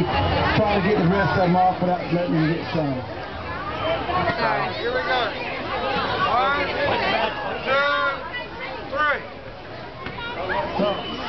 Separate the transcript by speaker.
Speaker 1: slowly trying to get the rest of them off without letting them get some.
Speaker 2: Alright.
Speaker 3: Here we go. 1, 2, 3.